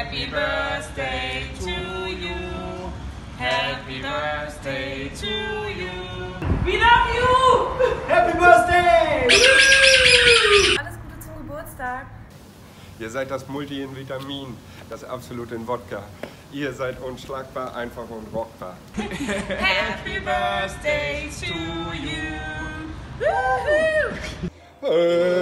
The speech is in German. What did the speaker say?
Happy birthday to you. Happy birthday to you. We love you. Happy birthday. Alles Gute zum Geburtstag. Ihr seid das Multi in Vitamin, das Absolute in Wodka. Ihr seid unschlagbar, einfach und rockbar. Happy birthday to you. Hey.